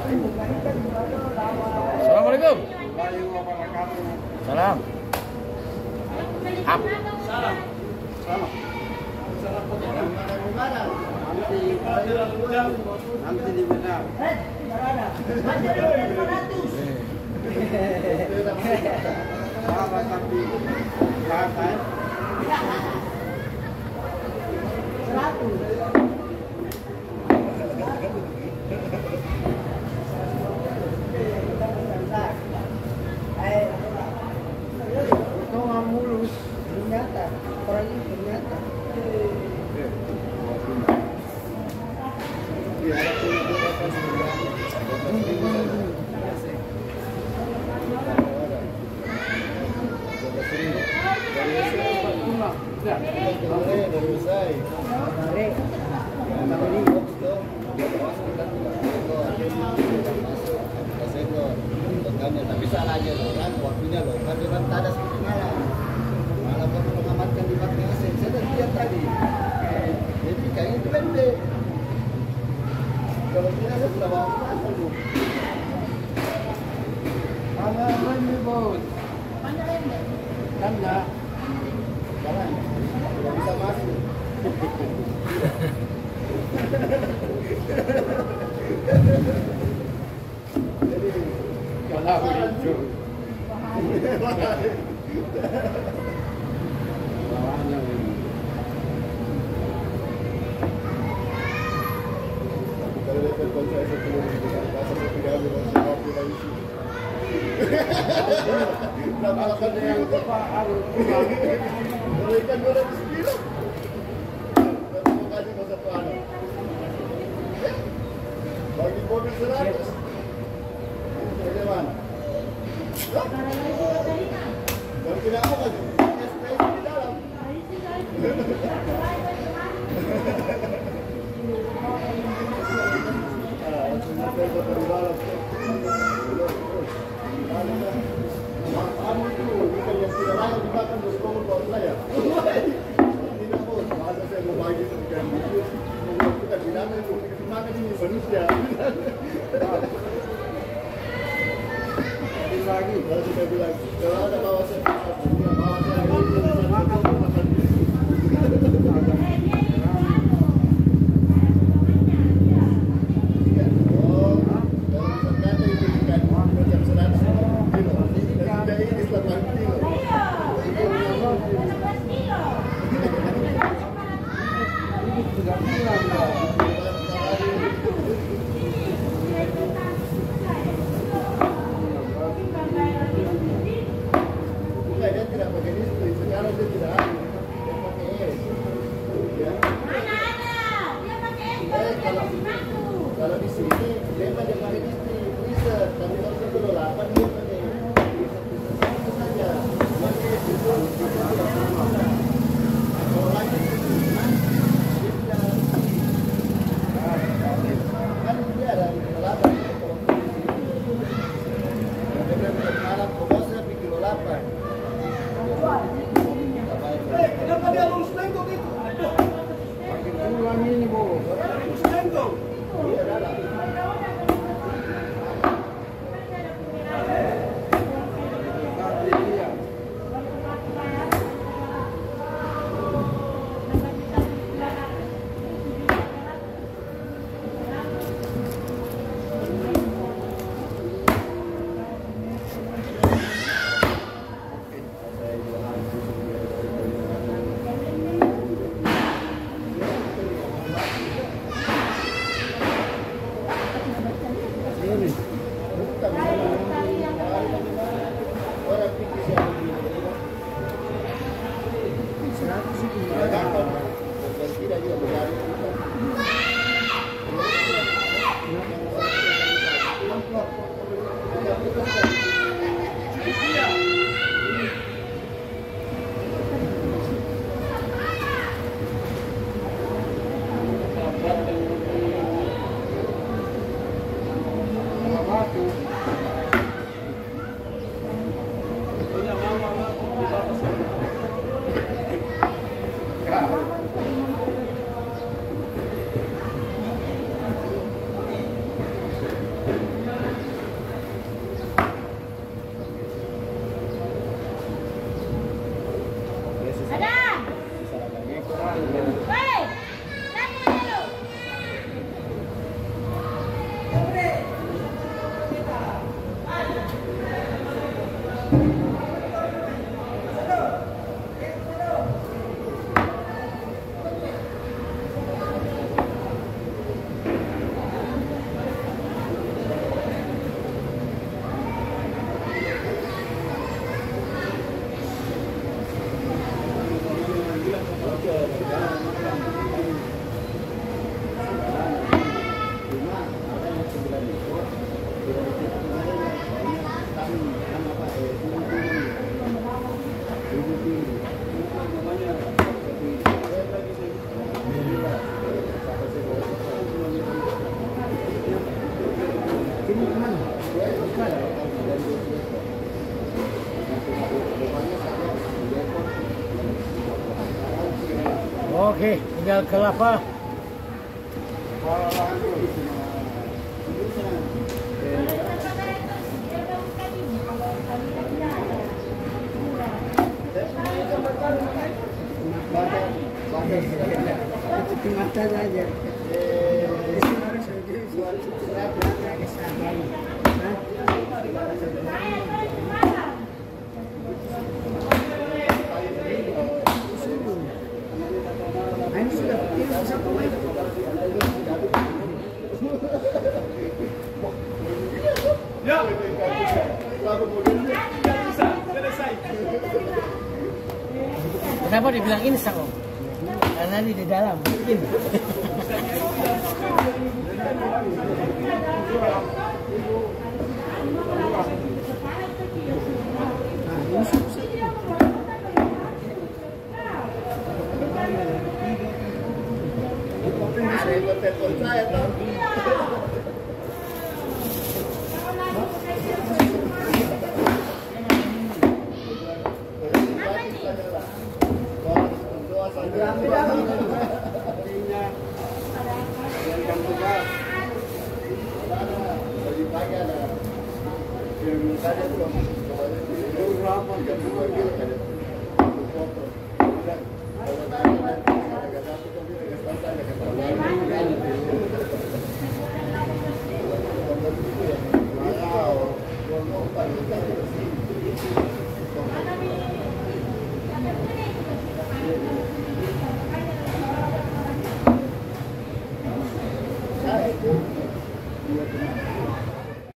Assalamualaikum. Salam. Up. Salam. Tapi salahnya loh kan, waktunya loh kan dia tak ada seperti malam baru mengamatkan di Bakri asin. Saya dah lihat tadi, jadi kayaknya itu pendek. Kalau tidak saya sudah bawa pulang dulu. Ada pendek bos. Mana pendek? Kan enggak. Jangan, tidak bisa masuk. Jadi kalau itu bawahnya ini. Kalau lepas konser sebelum bahasa Portugal dengan Papua isi. Nama lapannya yang apa harus pulang. Kalau ikan 200 kilo. Terima kasih bahasa Tuhan. Bagi mobil 100. Bagaimana? Kalau tidak mau kan? Spray di dalam. Kamu itu bukan yang tidak layak dimakan terus kamu bawa saya. Tidak bos, masa saya mau bagi sekian biji. Bukan binatang itu, makan ini manusia. Lagi, kalau sudah bilang, kalau ada bawa saya, bawa saya ini, makan. Kalau di sini dia pakai istri, freezer, tapi kalau ke 8 dia pakai freezer saja. Pakai itu kalau lagi kan dia ada 8. Malam kebosnya di kilo 8. Kenapa dia lulus tengok itu? Makin pulang ini, Bu. Lulus tengok. Iya, dah. Oke, tinggal kelapa. Mata saja. Ini sudah satu lagi. Ya. Selesai. Kenapa dibilang insang, Om? Karena di dalam. Mungkin.